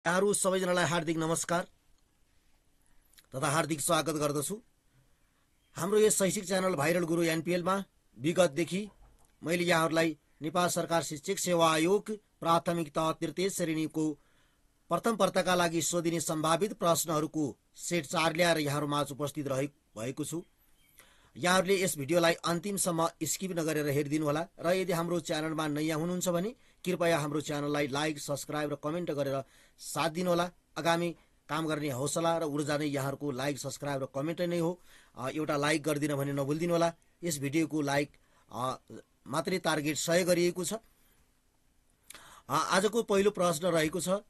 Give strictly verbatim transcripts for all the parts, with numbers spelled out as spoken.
यहाँहरू सबैजनालाई हार्दिक नमस्कार तथा हार्दिक स्वागत गर्दछु। हाम्रो यस शैक्षिक च्यानल भाइरल गुरु एनपीएलमा विगतदेखि मैले यहाँहरूलाई नेपाल सरकार शिक्षक सेवा आयोग प्राथमिक तह तृतीय श्रेणीको प्रथम पर्ताका लागि सोधिने सम्भावित प्रश्नहरूको सेट चार ल्याएर यहाँहरूमाझ उपस्थित भएको छु। यहाँहरूले यस भिडियोलाई अन्तिमसम्म स्किप नगरेर हेरिदिनुहोला र यदि हाम्रो च्यानलमा नयाँ हुनुहुन्छ भने कृपया हाम्रो च्यानललाई लाइक, सब्सक्राइब र कमेन्ट गरेर साथ दिनुहोला। आगामी काम गर्ने हौसला र ऊर्जा नै यहाँहरूको लाइक, सब्सक्राइब र कमेन्ट नै हो। एउटा लाइक गरिदिन भने नभुलिदिनु होला। यस भिडियोको लाइक मात्रै टार्गेट सय गरिएको छ। आजको पहिलो प्रश्न रहेको छ,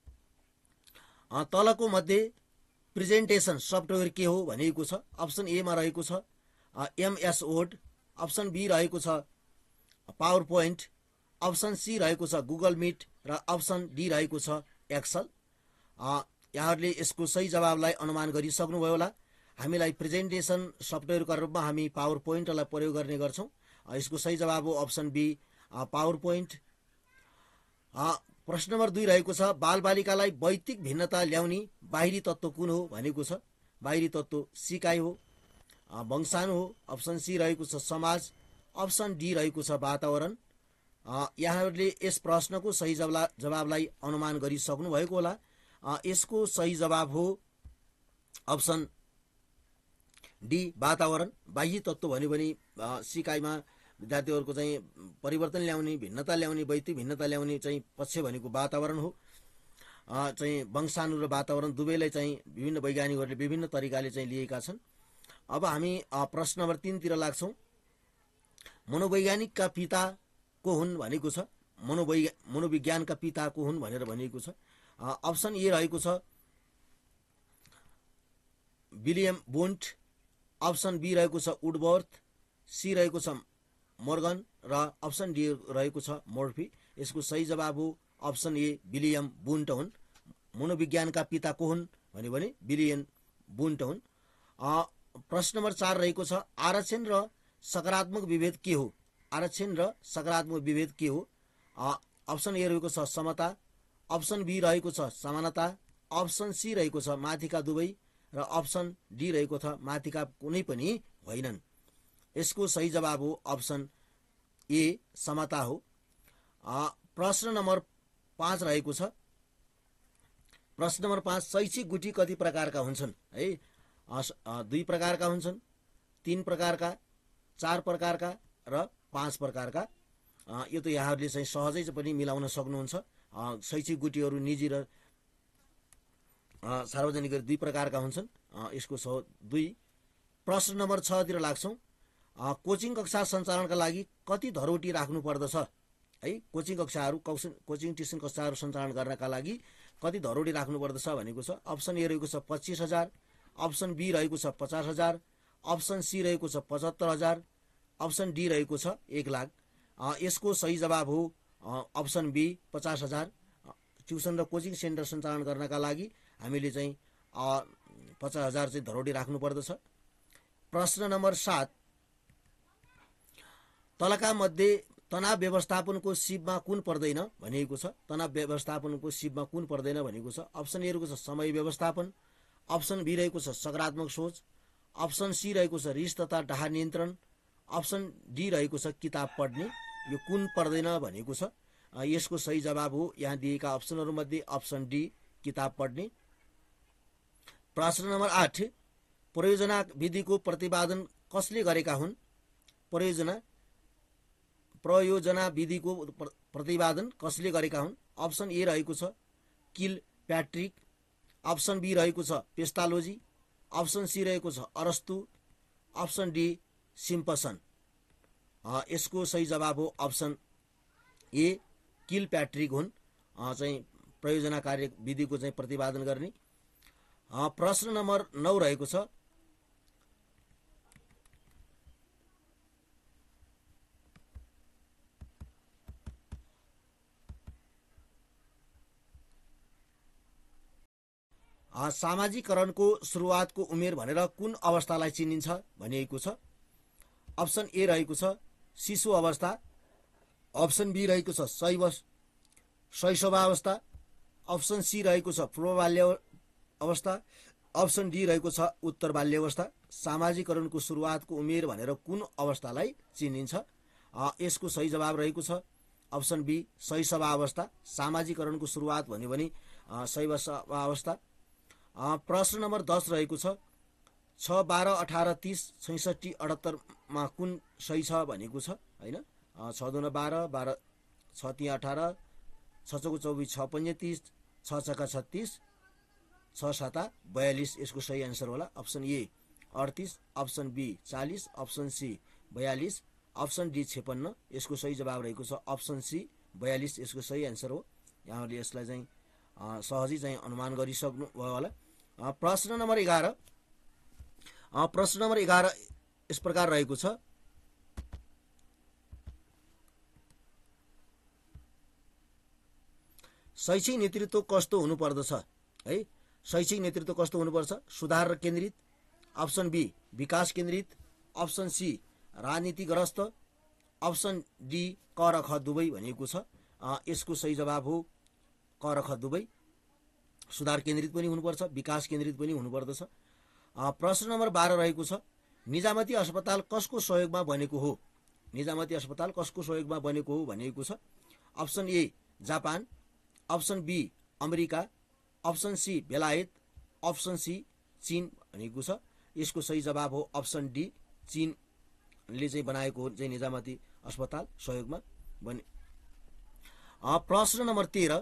तलको मध्ये प्रेजेन्टेसन सफ्टवेयर के हो भनिएको छ। अप्सन ए मा रहेको छ एमएस वर्ड, अप्सन बी रहेको छ पावर पोइन्ट, अप्सन सी रहेको छ गुगल मिट र अप्सन डी रहेको छ एक्सल। यहाँहरूले यसको सही जवाबलाई अनुमान गरिसक्नुभयो होला। हामीलाई प्रेजेन्टेसन सफ्टवेयरका रूपमा हामी पावर पोइन्टलाई प्रयोग गर्ने गर्छौँ। यसको सही जवाब हो अप्सन बी पावर पोइन्ट। प्रश्न नम्बर दुई रहेको छ, बालबालिकालाई वैयक्तिक भिन्नता ल्याउने बाहिरी तत्त्व कुन हो भनेको छ। बाहिरी तत्त्व सिकाइ हो, वंशाणु हो, अप्सन सी रहेको छ समाज, अप्सन डी रहेको छ वातावरण। यहाँहरूले यस प्रश्नको सही जवाबलाई अनुमान गरिसक्नु भएको होला। यसको सही जवाब हो अप्सन डी वातावरण। बाह्य तत्त्व भन्यो भने सिकाइमा विद्यार्थीहरूको चाहिँ परिवर्तन ल्याउने, भिन्नता ल्याउने, वैयक्तिक भिन्नता ल्याउने चाहिँ पक्ष भनेको वातावरण हो। चाहिँ वंशाणु र वातावरण दुवैलाई चाहिँ विभिन्न वैज्ञानिकहरूले विभिन्न तरिकाले चाहिँ लिएका छन्। अब हामी प्रश्न नम्बर तीनतिर लाग्छौँ। मनोवैज्ञानिकका पिता को हुन् भनेको छ। मनोवैज्ञ मनोविज्ञानका पिता को हुन् भनेर भनिएको छ। अप्सन ए रहेको छ विलियम वुन्ट, अप्सन बी रहेको छ वुडवर्थ, सी रहेको छ मोर्गन र अप्सन डी रहेको छ मोर्फी। यसको सही जवाब हो अप्सन ए विलियम वुन्ट हुन्। मनोविज्ञानका पिता को हुन् भन्यो भने विलियम वुन्ट हुन्। प्रश्न नम्बर चार रहेको छ, आरक्षण र सकारात्मक विभेद के हो। आरक्षण र सकारात्मक विभेद के हो। अप्सन ए रहेको छ समता, अप्सन बी रहेको छ समानता, अप्सन सी रहेको छ माथिका दुवै र अप्सन डी रहेको छ माथिका कुनै पनि होइनन्। यसको सही जवाब हो अप्सन ए समता हो। प्रश्न नम्बर पाँच रहेको छ। प्रश्न नम्बर पाँच, शैक्षिक गुठी कति प्रकारका हुन्छन् है। दुई प्रकारका हुन्छन्, तीन प्रकारका, चार प्रकारका र पाँच प्रकारका। यो त यहाँहरूले चाहिँ सहजै पनि मिलाउन सक्नुहुन्छ। शैक्षिक गुटीहरू निजी र सार्वजनिक दुई प्रकारका हुन्छन्। यसको सह दुई। प्रश्न नम्बर छतिर लाग्छौँ। कोचिङ कक्षा सञ्चालनका लागि कति धरोटी राख्नु पर्दछ है। कोचिङ कक्षाहरू कोचिङ ट्युसन कक्षाहरू सञ्चालन गर्नका लागि कति धरोटी राख्नु पर्दछ भनेको छ। अप्सन ए रहेको छ पच्चिस हजार, अप्सन बी रहेको छ पचास हजार, अप्सन सी रहेको छ पचहत्तर हजार, अप्सन डी रहेको छ एक लाख। यसको सही जवाब हो अप्सन बी पचास हजार। ट्युसन र कोचिङ सेन्टर सञ्चालन गर्नका लागि हामीले चाहिँ पचास हजार चाहिँ धरोटी राख्नु पर्दछ। प्रश्न नम्बर सात, तलका मध्ये तनाव व्यवस्थापनको सिपमा कुन पर्दैन भनिएको छ। तनाव व्यवस्थापनको सिपमा कुन पर्दैन भनेको छ। अप्सन ए रहेको छ समय व्यवस्थापन, अप्सन बी रहेको छ सकारात्मक सोच, अप्सन सी रहेको छ रिस तथा डाहा नियन्त्रण, अप्सन डी रहेको छ किताब पढ्ने। यो कुन पर्दैन भनेको छ। यसको सही जवाब हो यहाँ दिएका अप्सनहरूमध्ये अप्सन डी किताब पढ्ने। प्रश्न नम्बर आठ, प्रयोजना विधिको प्रतिपादन कसले गरेका हुन्। प्रयोजना प्रयोजना विधिको प्रतिपादन कसले गरेका हुन्। अप्सन ए रहेको छ किल प्याट्रिक, अप्सन बी रहेको छ पेस्टालोजी, अप्सन सी रहेको छ अरस्तु, अप्सन डी सिम्पसन। यसको सही जवाब हो अप्सन ए किल प्याट्रिक हुन् चाहिँ प्रयोजना कार्य विधिको चाहिँ प्रतिपादन गर्ने। प्रश्न नम्बर नौ रहेको छ, सामाजिकरणको सुरुवातको उमेर भनेर कुन अवस्थालाई चिनिन्छ भनिएको छ। अप्सन ए रहेको छ शिशु अवस्था, अप्सन बी रहेको छ शैशवावस्था, अप्सन सी रहेको छ पूर्व बाल्य अवस्था, अप्सन डी रहेको छ उत्तर बाल्य अवस्था। सामाजिकरणको सुरुवातको उमेर भनेर कुन अवस्थालाई चिनिन्छ? यसको सही जवाब रहेको छ अप्सन बी शैशव अवस्था। सामाजिकरणको सुरुवात भन्यो भने शैशव अवस्था। प्रश्न नम्बर दस रहेको छ छ बाह्र अठार तिस छैसठी अठहत्तरमा कुन सही छ भनेको छ होइन। छ दुना बाह्र, बाह्र छ तिन अठार, छ चौको चौबिस, छ पन्जे तिस, छ छक्का छत्तिस, छ साता बयालिस। यसको सही आन्सर होला अप्सन ए अडतिस, अप्सन बी चालिस, अप्सन सी बयालिस, अप्सन डी छेपन्न। यसको सही जवाब रहेको छ अप्सन सी बयालिस। यसको सही आन्सर हो। यहाँहरूले यसलाई चाहिँ सहजै चाहिँ अनुमान गरिसक्नु भयो होला। प्रश्न नम्बर एघार प्रश्न नम्बर एघार यस प्रकार रहेको छ शैक्षिक नेतृत्व कस्तो हुनुपर्दछ है। शैक्षिक नेतृत्व कस्तो हुनुपर्छ? सुधार केन्द्रित, अप्सन बी विकास केन्द्रित, अप्सन सी राजनीतिग्रस्त, अप्सन डी क र ख दुवै भनेको छ। यसको सही जवाब हो क र ख दुवै। सुधार केन्द्रित पनि हुनुपर्छ, विकास केन्द्रित पनि हुनुपर्दछ। प्रश्न नम्बर बाह्र रहेको छ निजामती अस्पताल कसको सहयोगमा बनेको हो? निजामती अस्पताल कसको सहयोगमा बनेको हो भनेको छ। Option A Japan, option B America, option C बेलायत, अप्सन सी चीन भनेको छ। यसको सही जवाब हो अप्सन डी चीनले चाहिँ बनाएको हो चाहिँ निजामती अस्पताल सहयोगमा बने। प्रश्न नम्बर तेह्र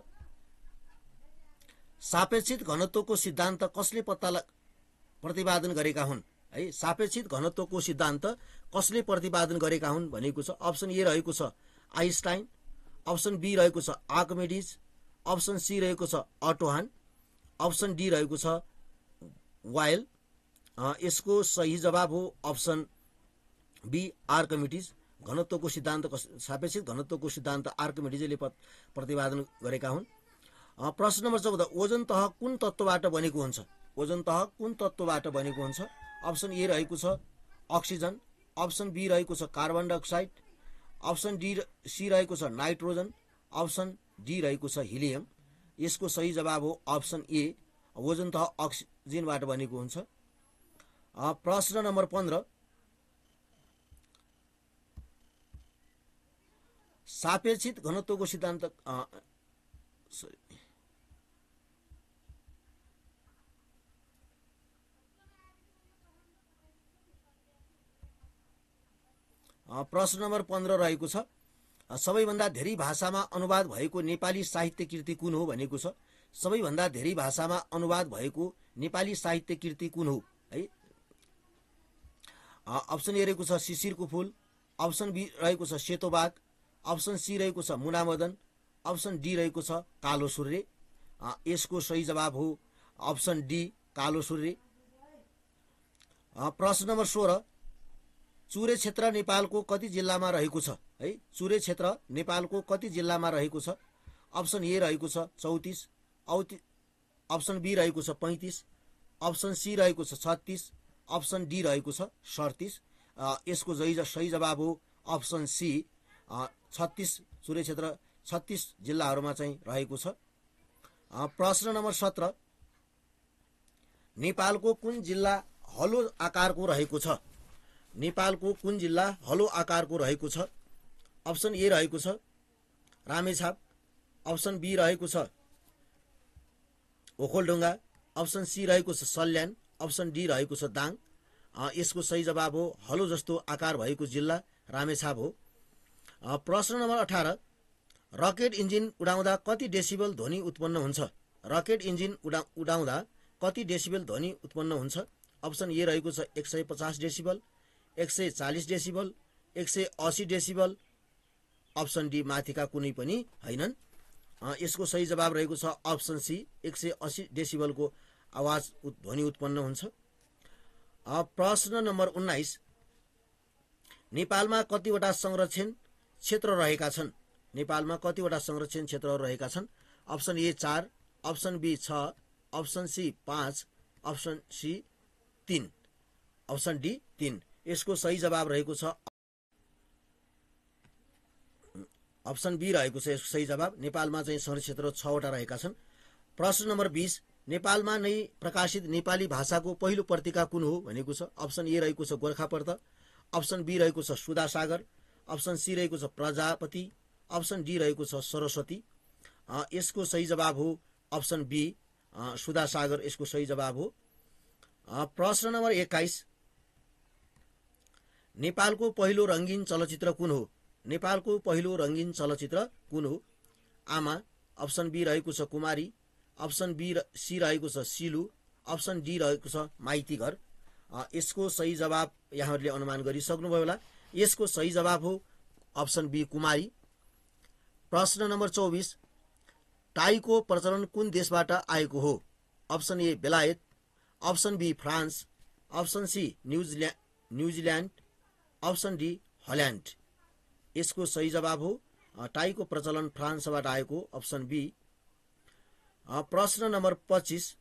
सापेक्षित घनत्वको सिद्धान्त कसले पत्ता प्रतिपादन गरेका हुन् है। सापेक्षित घनत्वको सिद्धान्त कसले प्रतिपादन गरेका हुन् भनेको छ। अप्सन ए रहेको छ आइन्स्टाइन, अप्सन बी रहेको छ आर्किमिडीज, अप्सन सी रहेको छ अटोहान, अप्सन डी रहेको छ वायल। यसको सही जवाब हो अप्सन बी आर्किमिडीज। घनत्वको सिद्धान्त सापेक्षित घनत्वको सिद्धान्त आर्किमिडीजले प्रतिपादन गरेका हुन्। प्रश्न नम्बर चौध ओजन तह कुन तत्त्वबाट बनेको हुन्छ? ओजन तह कुन तत्त्वबाट बनेको हुन्छ? अप्सन ए रहेको छ अक्सिजन, अप्सन बी रहेको छ carbon dioxide, option D C रहेको छ नाइट्रोजन, अप्सन डी रहेको छ हिलियम। यसको सही जवाब हो अप्सन ए ओजन तह अक्सिजनबाट बनेको हुन्छ। प्रश्न नम्बर पन्ध्र सापेक्षित घनत्वको सिद्धान्त प्रश्न नम्बर पन्ध्र रहेको छ सबैभन्दा धेरै भाषामा अनुवाद भएको नेपाली साहित्य कृति कुन हो भनेको छ। सबैभन्दा धेरै भाषामा अनुवाद भएको नेपाली साहित्य कृति कुन हो है। अप्सन ए रहेको छ शिशिरको फूल, अप्सन बी रहेको छ सेतो बाघ, अप्सन सी रहेको छ मुनामदन, अप्सन डी रहेको छ कालो सूर्य। यसको सही जवाब हो अप्सन डी कालो सूर्य। प्रश्न नम्बर सोह्र चुरे क्षेत्र नेपालको कति जिल्लामा रहेको छ है। चुरे क्षेत्र नेपालको कति जिल्लामा रहेको छ। अप्सन ए रहेको छ चौतिस, अप्सन बी रहेको छ पैँतिस, अप्सन सी रहेको छ छत्तिस, अप्सन डी रहेको छ सडतिस। यसको सही जवाब हो अप्सन सी छत्तिस। चुरे क्षेत्र छत्तिस जिल्लाहरूमा चाहिँ रहेको छ। प्रश्न नम्बर सत्र नेपालको कुन जिल्ला हलो आकारको रहेको छ। नेपालको कुन जिल्ला हलो आकारको रहेको छ। अप्सन ए रहेको छ रामेछाप, अप्सन बी रहेको छ ओखलढुङ्गा, अप्सन सी रहेको छ सल्यान, अप्सन डी रहेको छ दाङ। यसको सही जवाब हो हलो जस्तो आकार भएको जिल्ला रामेछाप हो। प्रश्न नम्बर अठार रकेट इन्जिन उडाउँदा कति डेसिबल ध्वनि उत्पन्न हुन्छ। रकेट इन्जिन उडा उडाउँदा कति डेसिबल ध्वनि उत्पन्न हुन्छ। अप्सन ए रहेको छ एक सय पचास डेसिबल, एक सय चालिस डेसिबल, एक सय असी डेसिबल, अप्सन डी माथिका कुनै पनि हैनन्। यसको सही जवाब रहेको छ अप्सन सी एक सय असी डेसिबलको आवाज ध्वनि उत्पन्न हुन्छ। प्रश्न नम्बर उन्नाइस नेपालमा कतिवटा संरक्षण क्षेत्र रहेका छन्। नेपालमा कतिवटा संरक्षण क्षेत्रहरू रहेका छन्। अप्सन ए चार, अप्सन बी छ, अप्सन सी पाँच, अप्सन सी तीन, अप्सन डी तीन। यसको सही जवाब रहेको छ अप्सन बी रहेको छ यसको सही जवाब। नेपालमा चाहिँ संरक्षण क्षेत्र छवटा रहेका छन्। प्रश्न नम्बर बीस, नेपालमा नै प्रकाशित नेपाली भाषाको पहिलो पत्रिका कुन हो भनेको छ। अप्सन ए रहेको छ गोर्खापत्र, अप्सन बी रहेको छ सुधासागर, अप्सन सी रहेको छ प्रजापति, अप्सन डी रहेको छ सरस्वती। यसको सही जवाब हो अप्सन बी सुधासागर, यसको सही जवाब हो। प्रश्न नम्बर एक्काइस, नेपालको पहिलो रङ्गीन चलचित्र कुन हो। नेपालको पहिलो रङ्गीन चलचित्र कुन हो। आमा, अप्सन बी रहेको छ कुमारी, अप्सन बी सी रहेको छ सिलु, अप्सन डी रहेको छ माइती घर। यसको सही जवाब यहाँहरूले अनुमान गरिसक्नुभयो होला। यसको सही जवाब हो अप्सन बी कुमारी। प्रश्न नम्बर चौबिस, टाईको प्रचलन कुन देशबाट आएको हो। अप्सन ए बेलायत, option B France, option C New Zealand New Zealand option D Holland. यसको सही जवाब हो टाईको प्रचलन फ्रान्सबाट आएको, अप्सन बी। प्रश्न नम्बर पच्चिस,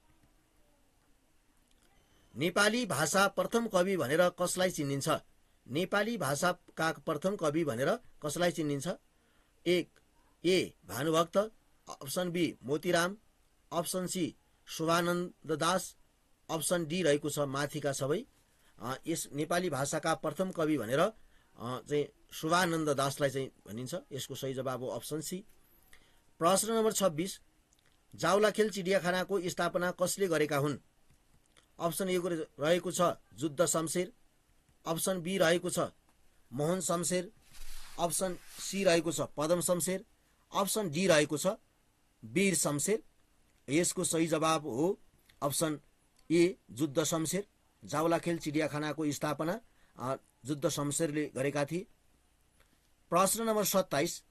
नेपाली भाषा प्रथम कवि भनेर कसलाई चिनिन्छ। नेपाली भाषाका प्रथम कवि भनेर कसलाई चिनिन्छ। एक A Bhanubhakta, option B Motiram, option C Shubhananda Das, option D रहेको छ माथिका सबै। यस नेपाली भाषाका प्रथम कवि भनेर चाहिँ शुभानन्द दासलाई चाहिँ भनिन्छ। यसको सही जवाब हो अप्सन सी। प्रश्न नम्बर छब्बिस, जाउलाखेल चिडियाखानाको स्थापना कसले गरेका हुन्। अप्सन ए रहेको छ जुद्ध शमशेर, अप्सन बी रहेको छ मोहन शमशेर, अप्सन सी रहेको छ पदम शमशेर, अप्सन डी रहेको छ वीर शमशेर। यसको सही जवाब हो अप्सन ए जुद्ध शमशेर। जाउलाखेल चिडियाखानाको स्थापना जुद्ध शमशेरले गरेका थिए। प्रश्न नम्बर सत्ताइस,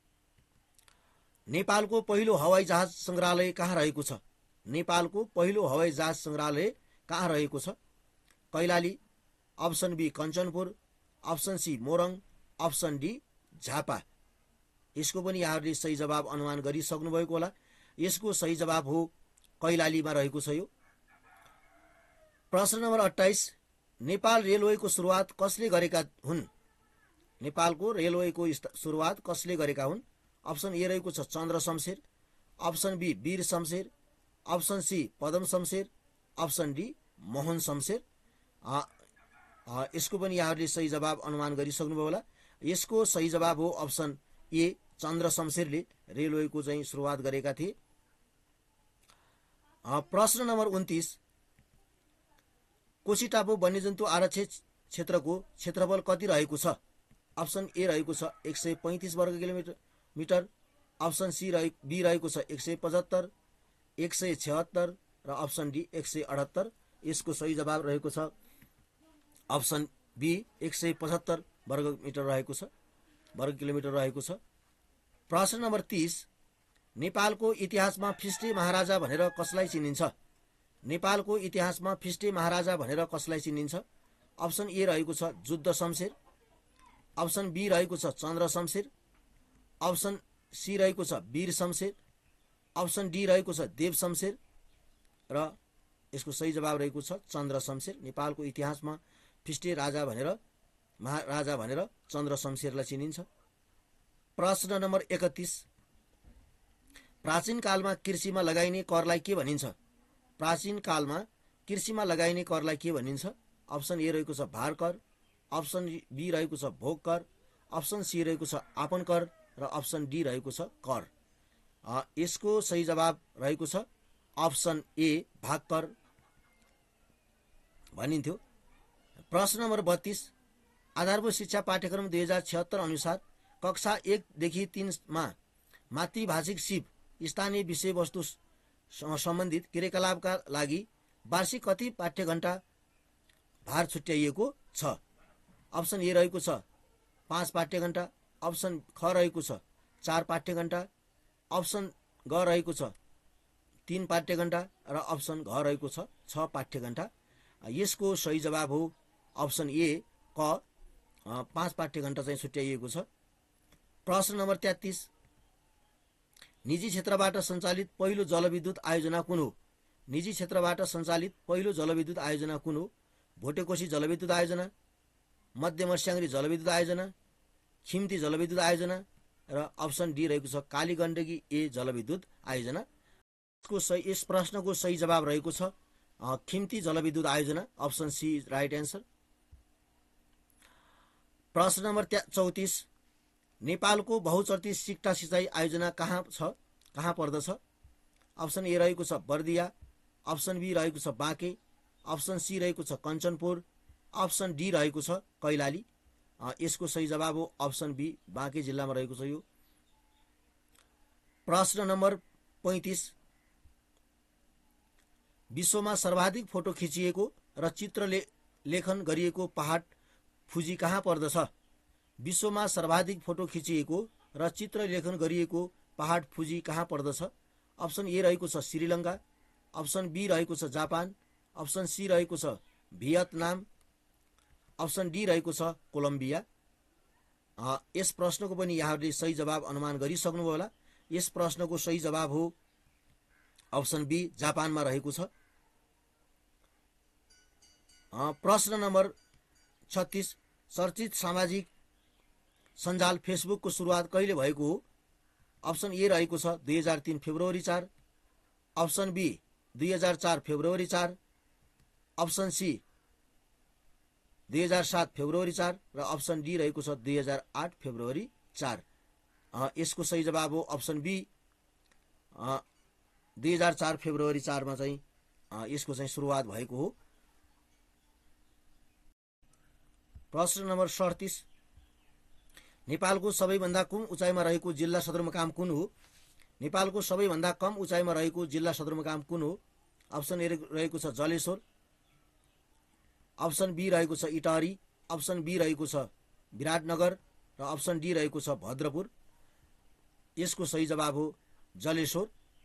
नेपालको पहिलो हवाई जहाज सङ्ग्रहालय कहाँ रहेको छ। नेपालको पहिलो हवाई जहाज सङ्ग्रहालय कहाँ रहेको छ। Kailali, option B Kanchanpur, option C Morang, option D Jhapa. यसको पनि यहाँहरूले सही जवाब अनुमान गरिसक्नुभएको होला। यसको सही जवाब हो कैलालीमा रहेको छ यो। प्रश्न नम्बर अट्ठाइस, नेपाल रेलवेको सुरुवात कसले गरेका हुन्। नेपालको रेलवेको सुरुवात कसले गरेका हुन्। अप्सन ए रहेको छ Chandra Shamsher, option B Bir Shamsher, option C Padam Shamsher, option D Mohan Shamsher. यसको पनि यहाँहरूले सही जवाब अनुमान गरिसक्नुभयो होला। यसको सही जवाब हो अप्सन ए चन्द्र शमशेरले रेलवेको चाहिँ सुरुवात गरेका थिए। प्रश्न नम्बर उन्तिस, कोशी टापु वन्यजन्तु आरक्षित क्षेत्रको क्षेत्रफल कति रहेको छ। अप्सन ए रहेको छ एक सय पैँतिस वर्ग किलोमिटर मिटर, अप्सन सी रहे बी रहेको छ एक सय पचहत्तर, एक सय छहत्तर र अप्सन डी एक सय अठहत्तर। यसको सही जवाब रहेको छ अप्सन बी एक सय पचहत्तर वर्ग मिटर रहेको छ वर्ग किलोमिटर रहेको छ। प्रश्न नम्बर तीस, नेपालको इतिहासमा फिस्टे महाराजा भनेर कसलाई चिनिन्छ। नेपालको इतिहासमा फिस्टे महाराजा भनेर कसलाई चिनिन्छ। अप्सन ए रहेको छ जुद्ध शमशेर, अप्सन बी रहेको छ चन्द्र शमशेर, अप्सन सी रहेको छ वीर शमशेर, अप्सन डी रहेको छ देव शमशेर र यसको सही जवाब रहेको छ चन्द्र शमशेर। नेपालको इतिहासमा फिस्टे राजा भनेर महाराजा भनेर चन्द्र शमशेरलाई चिनिन्छ। प्रश्न नम्बर एकतिस, प्राचीन कालमा कृषिमा लगाइने करलाई के भनिन्छ। प्राचीन कालमा कृषिमा लगाइने करलाई के भनिन्छ। अप्सन ए रहेको छ भार कर, अप्सन बी रहेको छ भोग कर, अप्सन सी रहेको छ आपन कर र अप्सन डी रहेको छ कर। यसको सही जवाब रहेको छ अप्सन ए भाग कर भनिन्थ्यो। प्रश्न नम्बर बत्तीस, आधारभूत शिक्षा पाठ्यक्रम दुई हजार छिहत्तर अनुसार कक्षा एकदेखि तिनमा मातृभाषिक सिप स्थानीय विषयवस्तु सम्बन्धित क्रियाकलापका लागि वार्षिक कति पाठ्य घण्टा भार छुट्याइएको छ। अप्सन ए रहेको छ पाँच पाठ्य घण्टा, अप्सन ख रहेको छ चार पाठ्य घण्टा, अप्सन ग रहेको छ तीन पाठ्य घण्टा र अप्सन घ रहेको छ छ पाठ्य घण्टा। यसको सही जवाब हो अप्सन ए क पाँच पाठ्य घण्टा चाहिँ छुट्याइएको छ। प्रश्न नम्बर तेत्तिस, निजी क्षेत्रबाट सञ्चालित पहिलो जलविद्युत आयोजना कुन हो। निजी क्षेत्रबाट सञ्चालित पहिलो जलविद्युत आयोजना कुन हो। भोटेकोशी जलविद्युत आयोजना, मध्य मर्स्याङ्ग्री जलविद्युत आयोजना, खिम्ती जलविद्युत आयोजना र अप्सन डी रहेको छ कालीगण्डकी ए जलविद्युत आयोजना। यसको सही यस प्रश्नको सही जवाब रहेको छ खिम्ती जलविद्युत आयोजना, अप्सन सी राइट एन्सर। प्रश्न नम्बर चौतिस, नेपालको बहुचर्चित सिक्टा सिँचाइ आयोजना कहाँ छ, कहाँ पर्दछ? अप्सन ए रहेको छ बर्दिया, अप्सन बी रहेको छ बाँके, अप्सन सी रहेको छ कञ्चनपुर, अप्सन डी रहेको छ कैलाली। यसको सही जवाब हो अप्सन बी, बाँके जिल्लामा रहेको छ यो। प्रश्न नम्बर पैँतिस, विश्वमा सर्वाधिक फोटो खिचिएको र चित्र ले, लेखन गरिएको पहाड फुजी कहाँ पर्दछ? विश्वमा सर्वाधिक फोटो खिचिएको र चित्र लेखन गरिएको पहाड फुजी कहाँ पर्दछ? अप्सन ए रहेको छ श्रीलङ्का, अप्सन बी रहेको छ जापान, अप्सन सी रहेको छ भियतनाम, अप्सन डी रहेको छ कोलम्बिया। यस प्रश्नको पनि यहाँहरूले सही जवाब अनुमान गरिसक्नुभयो होला। यस प्रश्नको सही जवाब हो अप्सन बी, जापानमा रहेको छ। प्रश्न नम्बर छत्तीस, चर्चित सामाजिक सञ्जाल फेसबुकको सुरुवात कहिले भएको हो? अप्सन ए रहेको छ दुई हजार तीन फेब्रुअरी चार, अप्सन बी दुई हजार चार फेब्रुअरी चार, अप्सन सी दुई हजार सात फेब्रुअरी चार र अप्सन डी रहेको छ दुई हजार आठ फेब्रुअरी चार। यसको सही जवाब हो अप्सन बी, दुई हजार चार फेब्रुअरी चारमा चाहिँ यसको चाहिँ सुरुवात भएको हो। प्रश्न नम्बर सडतिस, नेपालको सबैभन्दा कम उचाइमा रहेको जिल्ला सदरमुकाम कुन हो? नेपालको सबैभन्दा कम उचाइमा रहेको जिल्ला सदरमुकाम कुन हो? अप्सन ए रहेको छ जलेश्वर, अप्सन बी रहेको छ इटहरी, अप्सन बी रहेको छ विराटनगर र अप्सन डी रहेको छ भद्रपुर। यसको सही जवाब हो जलेश्वर।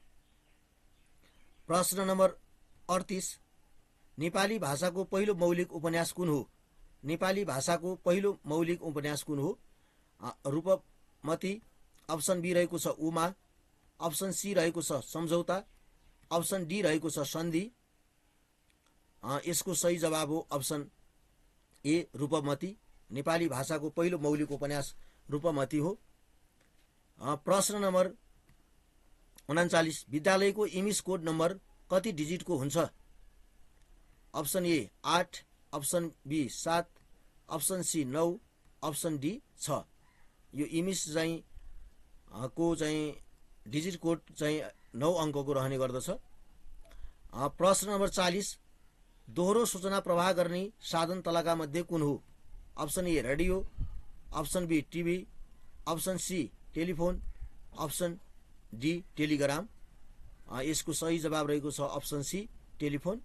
प्रश्न नम्बर अडतिस, नेपाली भाषाको पहिलो मौलिक उपन्यास कुन हो? नेपाली भाषाको पहिलो मौलिक उपन्यास कुन हो? रूपमती, अप्सन बी रहेको छ उमा, अप्सन सी रहेको छ सम्झौता, अप्सन डी रहेको छ सन्धि। यसको सही जवाब हो अप्सन ए रूपमती। नेपाली भाषाको पहिलो मौलिक उपन्यास रूपमती हो। प्रश्न नम्बर उनाचालिस, विद्यालयको इमिस कोड नम्बर कति डिजिटको हुन्छ? अप्सन ए आठ, अप्सन बी सात, अप्सन सी नौ, अप्सन डी छ। यो इमिस चाहिँ को चाहिँ डिजिट कोड चाहिँ नौ अङ्कको रहने गर्दछ। प्रश्न नम्बर चालिस, दोहोरो सूचना प्रवाह गर्ने साधन तलका मध्ये कुन हो? Option A radio, option B TV, option C telephone, option D telegram. यसको सही जवाब रहेको छ अप्सन सी टेलिफोन।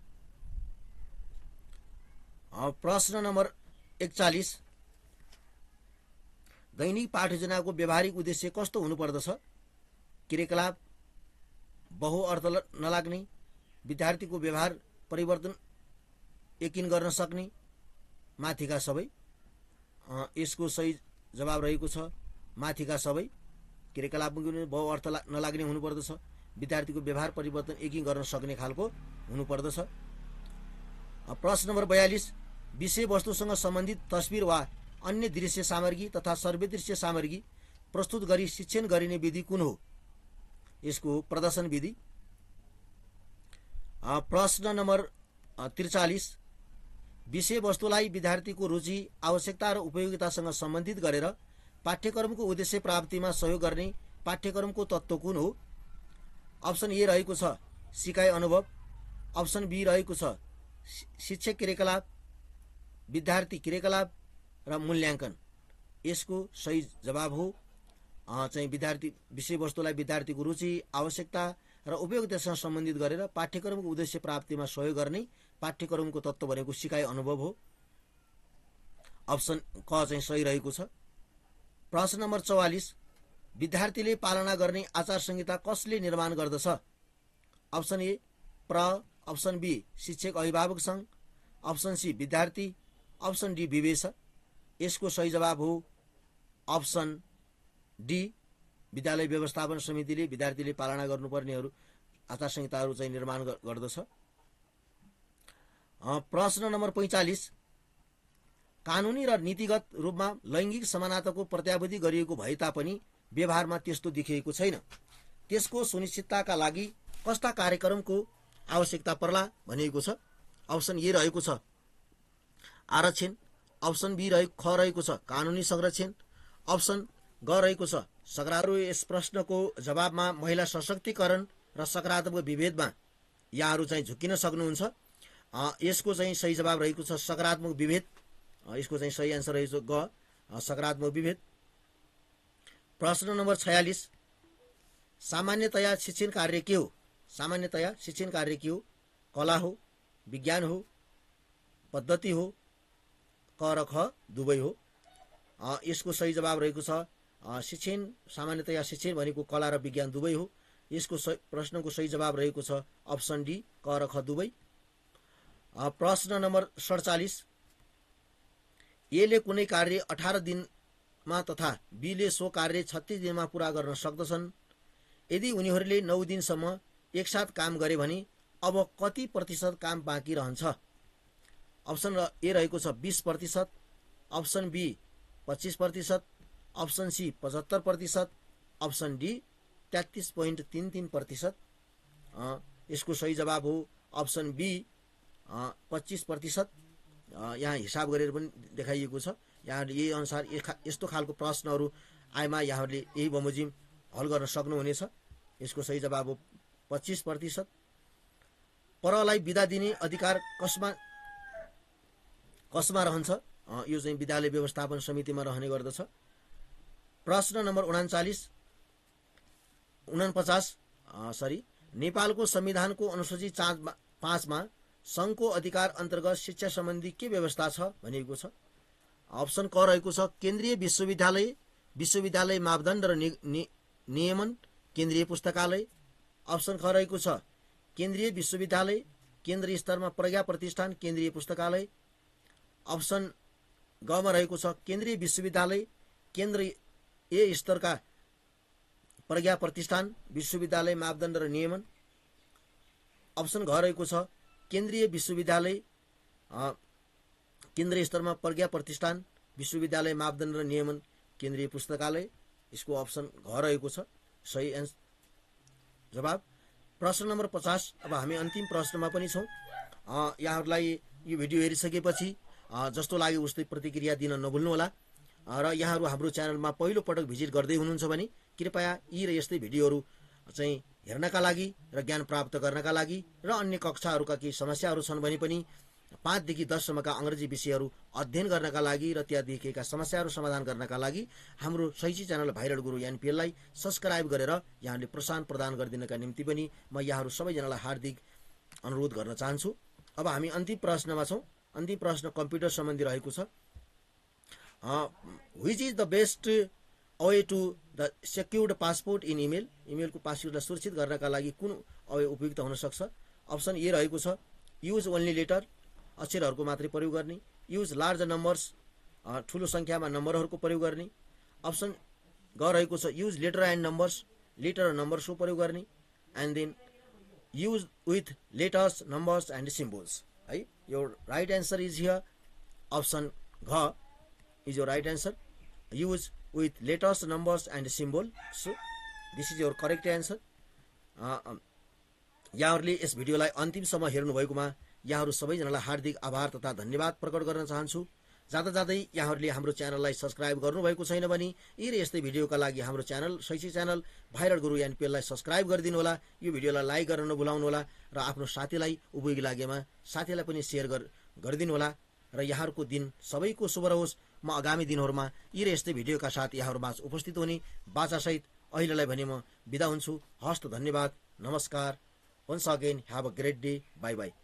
प्रश्न नम्बर एकचालिस, दैनिक पाठयोजनाको व्यावहारिक उद्देश्य कस्तो हुनुपर्दछ? क्रियाकलाप, बहुअर्थ नलाग्ने, विद्यार्थीको व्यवहार परिवर्तन यकिन गर्न सक्ने, माथिका सबै। यसको सही जवाब रहेको छ माथिका सबै। क्रियाकलाप बहुअर्थ नलाग्ने हुनुपर्दछ, विद्यार्थीको व्यवहार परिवर्तन यकिन गर्न सक्ने खालको हुनुपर्दछ। प्रश्न नम्बर बयालिस, विषयवस्तुसँग सम्बन्धित तस्बिर वा अन्य दृश्य सामग्री तथा सर्वदृश्य सामग्री प्रस्तुत गरी शिक्षण गरिने विधि कुन हो? यसको प्रदर्शन विधि। प्रश्न नम्बर त्रिचालिस, विषयवस्तुलाई विद्यार्थीको रुचि, आवश्यकता र उपयोगितासँग सम्बन्धित गरेर पाठ्यक्रमको उद्देश्य प्राप्तिमा सहयोग गर्ने पाठ्यक्रमको तत्त्व कुन हो? अप्सन ए रहेको छ सिकाइ अनुभव, अप्सन बी रहेको छ शिक्षक क्रियाकलाप, विद्यार्थी क्रियाकलाप र मूल्याङ्कन। यसको सही जवाब हो चाहिँ विद्यार्थी विषयवस्तुलाई विद्यार्थीको रुचि, आवश्यकता र उपयोगितासँग सम्बन्धित गरेर पाठ्यक्रमको उद्देश्य प्राप्तिमा सहयोग गर्ने पाठ्यक्रमको तत्त्व भनेको सिकाइ अनुभव हो। अप्सन क चाहिँ सही रहेको छ। प्रश्न नम्बर चौवालिस, विद्यार्थीले पालना गर्ने आचार संहिता कसले निर्माण गर्दछ? अप्सन ए प्र, अप्सन बी शिक्षक अभिभावक सङ्घ, अप्सन सी विद्यार्थी, अप्सन डी विवेश। यसको सही जवाब हो अप्सन डी, विद्यालय व्यवस्थापन समितिले विद्यार्थीले पालना गर्नुपर्नेहरू आचार संहिताहरू चाहिँ निर्माण गर्दछ। प्रश्न नम्बर पैँचालिस, कानुनी र नीतिगत रूपमा लैङ्गिक समानताको प्रत्याभूति गरिएको भए तापनि व्यवहारमा त्यस्तो देखिएको छैन, त्यसको सुनिश्चितताका लागि कस्ता कार्यक्रमको आवश्यकता पर्ला भनिएको छ। अप्सन ए रहेको छ आरक्षण, अप्सन बी रहेको ख रहेको छ कानुनी संरक्षण, अप्सन ग रहेको छ सकारात्मक। यस प्रश्नको जवाबमा महिला सशक्तिकरण र सकारात्मक विभेदमा यहाँहरू चाहिँ झुकिन सक्नुहुन्छ। यसको चाहिँ सही जवाब रहेको छ सकारात्मक विभेद। यसको चाहिँ सही एन्सर रहेको छ ग सकारात्मक विभेद। प्रश्न नम्बर छयालिस, सामान्यतया शिक्षण कार्य के हो? सामान्यतया शिक्षण कार्य के हो? कला हो, विज्ञान हो, पद्धति हो, क र ख दुवै हो। यसको सही जवाब रहेको छ शिक्षण। सामान्यतया शिक्षण भनेको कला र विज्ञान दुवै हो। यसको प्रश्नको सही जवाब रहेको छ अप्सन डी क र ख दुवै। प्रश्न नम्बर सडचालिस, एले कुनै कार्य अठार दिनमा तथा बीले सो कार्य छत्तीस दिनमा पूरा गर्न सक्दछन्। यदि उनीहरूले नौ दिनसम्म एकसाथ काम गरे भने अब कति प्रतिशत काम बाँकी रहन्छ? अप्सन ए रहेको छ बीस प्रतिशत, अप्सन बी पच्चिस प्रतिशत, अप्सन सी पचहत्तर प्रतिशत, अप्सन डी तेत्तिस पोइन्ट तीन तीन प्रतिशत। यसको सही जवाब हो अप्सन बी पच्चिस प्रतिशत। यहाँ हिसाब गरेर पनि देखाइएको छ। यहाँहरूले यही अनुसार यस्तो खालको प्रश्नहरू आएमा यहाँहरूले यही बमोजिम हल गर्न सक्नुहुनेछ। यसको सही जवाब हो पच्चिस प्रतिशत। परलाई बिदा दिने अधिकार कसमा कसमा रहन्छ? यो चाहिँ विद्यालय व्यवस्थापन समितिमा रहने गर्दछ। प्रश्न नम्बर उनाचालिस उनपचास सरी नेपालको संविधानको अनुसूची पाँचमा सङ्घको अधिकार अन्तर्गत शिक्षा सम्बन्धी के व्यवस्था छ भनिएको छ। अप्सन क रहेको छ केन्द्रीय विश्वविद्यालय, विश्वविद्यालय मापदण्ड र नियमन, केन्द्रीय पुस्तकालय। अप्सन ख रहेको छ केन्द्रीय विश्वविद्यालय, केन्द्रीय स्तरमा प्रज्ञा प्रतिष्ठान, केन्द्रीय पुस्तकालय। अप्सन गमा रहेको छ केन्द्रीय विश्वविद्यालय, केन्द्रीय स्तरका प्रज्ञा प्रतिष्ठान, विश्वविद्यालय मापदण्ड र नियमन। अप्सन घ रहेको छ केन्द्रीय विश्वविद्यालय, केन्द्रीय स्तरमा प्रज्ञा प्रतिष्ठान, विश्वविद्यालय मापदण्ड र नियमन, केन्द्रीय पुस्तकालय। यसको अप्सन घ रहेको छ सही एन्सर जवाब। प्रश्न नम्बर पचास, अब हामी अन्तिम प्रश्नमा पनि छौँ। यहाँहरूलाई यो भिडियो हेरिसकेपछि जस्तो लाग्यो उस्तै प्रतिक्रिया दिन नभुल्नुहोला। र यहाँहरू हाम्रो च्यानलमा पहिलो पटक भिजिट गर्दै हुनुहुन्छ भने कृपया यी र यस्तै भिडियोहरू चाहिँ हेर्नका लागि र ज्ञान प्राप्त गर्नका लागि र अन्य कक्षाहरूका केही समस्याहरू छन् भने पनि पाँचदेखि दससम्मका अङ्ग्रेजी विषयहरू अध्ययन गर्नका लागि र त्यहाँ देखिएका समस्याहरू समाधान गर्नका लागि हाम्रो शैक्षिक च्यानल भाइरल गुरु एनपिएललाई सब्सक्राइब गरेर यहाँले प्रोत्साहन प्रदान गरिदिनका निम्ति पनि म यहाँहरू सबैजनालाई हार्दिक अनुरोध गर्न चाहन्छु। अब हामी अन्तिम प्रश्नमा छौँ। अन्तिम प्रश्न कम्प्युटर सम्बन्धी रहेको छ। Which is the best way to the secured passport in email? इमेलको पासवर्डलाई सुरक्षित गर्नका लागि कुन वे उपयुक्त हुन सक्छ? अप्सन ए रहेको छ युज ओन्ली लेटर, अक्षरहरूको मात्रै प्रयोग गर्ने। युज लार्ज नम्बर्स, ठुलो सङ्ख्यामा नम्बरहरूको प्रयोग गर्ने। अप्सन ग रहेको छ use letter and numbers, letter र नम्बर्सको प्रयोग गर्ने। And then use with letters, numbers and symbols. है, यो right answer is here option घ is your right answer. Use with letters, numbers and symbol. So this is your correct answer. यहाँहरूले यस भिडियोलाई अन्तिमसम्म हेर्नुभएकोमा यहाँहरू सबैजनालाई हार्दिक आभार तथा धन्यवाद प्रकट गर्न चाहन्छु। जाँदा जाँदै यहाँहरूले हाम्रो च्यानललाई सब्सक्राइब गर्नुभएको छैन भने यी र यस्तै भिडियोका लागि हाम्रो च्यानल शैक्षिक च्यानल भाइरल गुरु एनपिएललाई सब्सक्राइब गरिदिनु होला। यो भिडियोलाई लाइक गर्न नभुलाउनु होला र आफ्नो साथीलाई उपयोगी लागेमा साथीलाई पनि सेयर गरिदिनु होला। र यहाँहरूको दिन सबैको शुभ रहोस्। म आगामी दिनहरूमा यी र यस्तै भिडियोका साथ यहाँहरूमाझ उपस्थित हुने बाचासहित अहिलेलाई भने म बिदा हुन्छु। हस्त धन्यवाद, नमस्कार। Once again, have a great day. Bye bye.